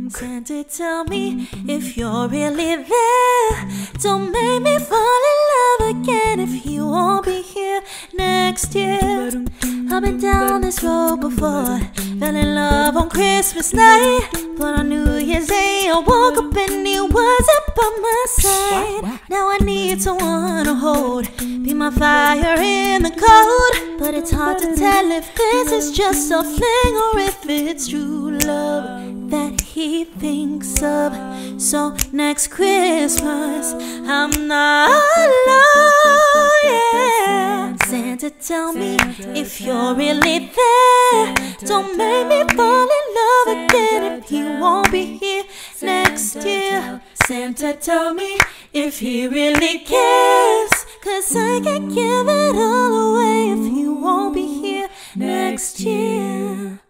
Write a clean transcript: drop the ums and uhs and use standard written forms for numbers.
Santa, tell me if you're really there. Don't make me fall in love again if you won't be here next year. I've been down this road before, fell in love on Christmas night, but on New Year's Day I woke up and he wasn't by my side. Now I need someone to hold, be my fire in the cold, but it's hard to tell if this is just a fling or if it's true love that he thinks of. So next Christmas I'm not alone, yeah. Santa, tell me if you're really there. Don't make me fall in love again if he won't be here next year. Santa, tell me if he really cares, 'cause I can't give it all away if he won't be here next year.